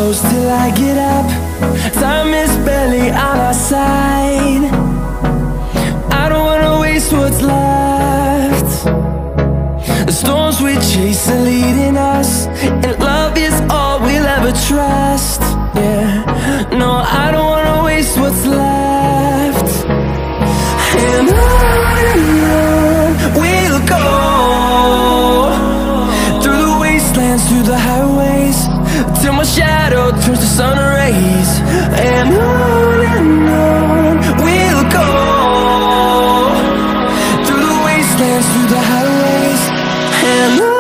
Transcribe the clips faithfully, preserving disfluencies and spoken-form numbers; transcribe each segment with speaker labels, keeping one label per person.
Speaker 1: close till I get up. Time is barely on our side. I don't wanna waste what's left. The storms we chase are leading us, and love is all we'll ever trust. Yeah, no, I don't wanna waste what's left. And on and on we'll go, through the wastelands, through the highways, till my shadow turns to sun rays. And on and on we'll go, through the wastelands, through the highways, and on.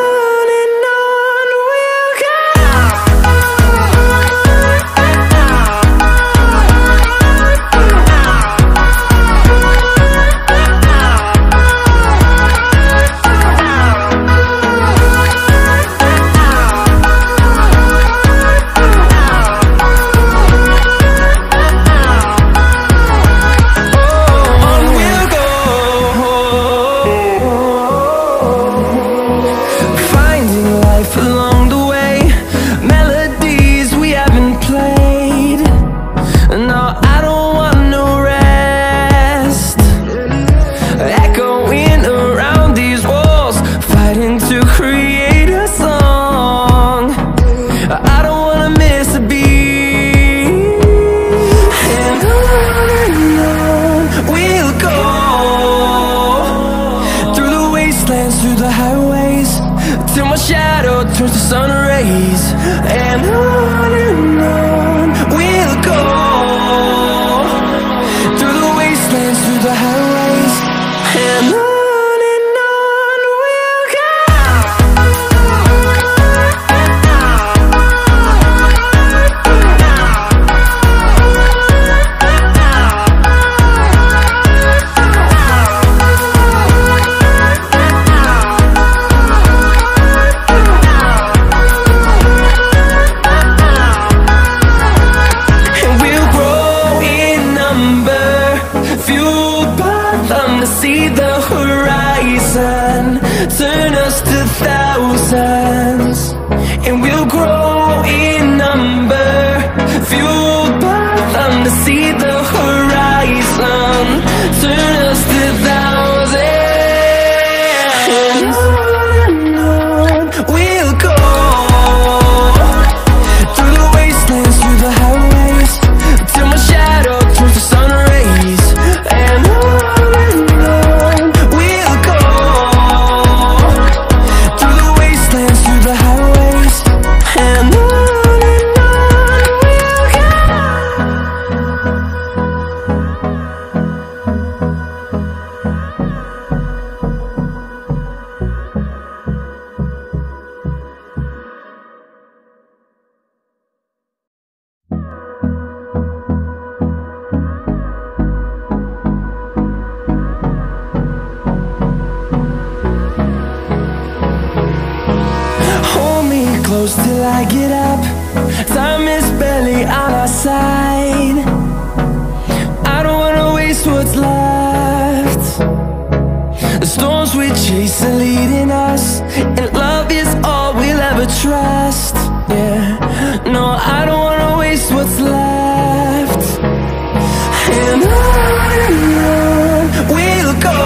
Speaker 1: Through the highways, till my shadow turns to sun rays. And on and on we'll go, through the wastelands, through the highways, and on. See the horizon turn us to thousands, and we'll grow in number, fueled by them. To see the horizon turn us to thousands, and on and on we'll go, through the wastelands, through the highways, till my shadow turns to sun rays. And on close till I get up. Time is barely on our side. I don't wanna waste what's left. The storms we chase are leading us, and love is all we'll ever trust. Yeah, no, I don't wanna waste what's left. And on and on we'll go,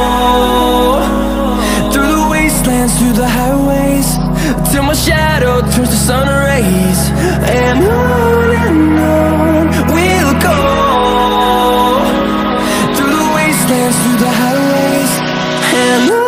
Speaker 1: through the wastelands, through the highways, till my shadow turns to sun rays. And on and on we'll go, through the wastelands, through the highways, and on.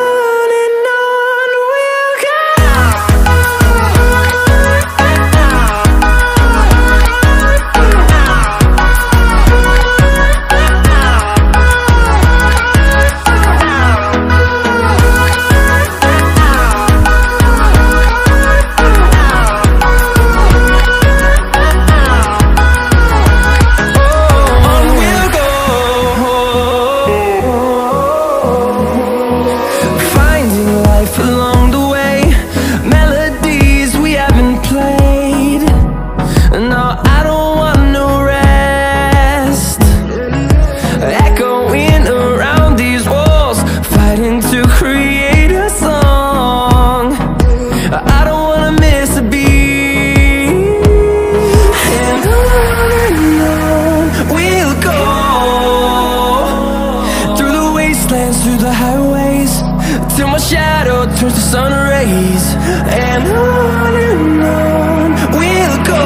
Speaker 1: and on and on we'll go,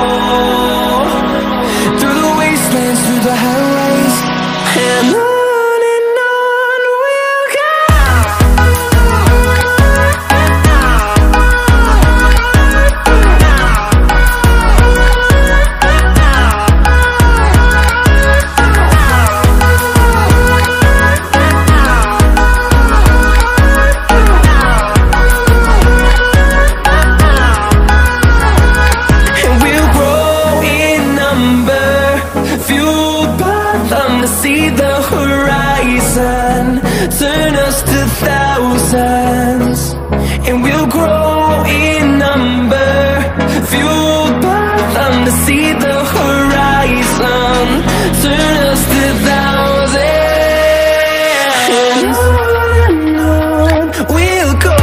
Speaker 1: through the wastelands, through the highways, and on. See the horizon, turn us to thousands, and we'll grow in number, fueled by them to see the horizon, turn us to thousands, and on and on we'll go,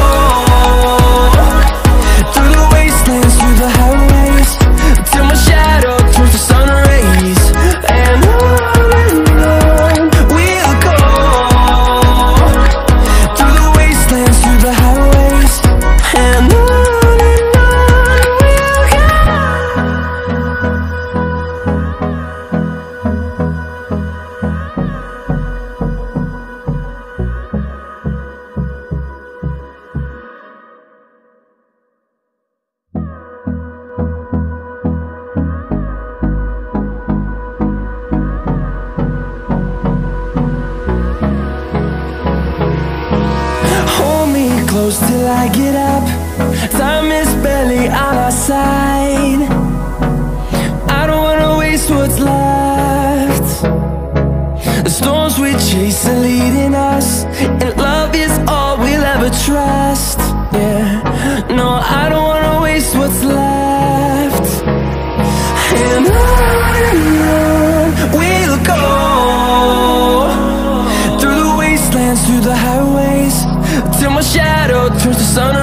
Speaker 1: through the wastelands, through the highways, till my shadow turns to sun rays, and on. Close till I get up, time is barely on our side. I don't wanna waste what's left. The storms we chase are leading us, and love is all we'll ever trust. Yeah, no, I don't wanna waste what's left. And on and on we'll go, through the wastelands, through the highways, till my shadow turns to sun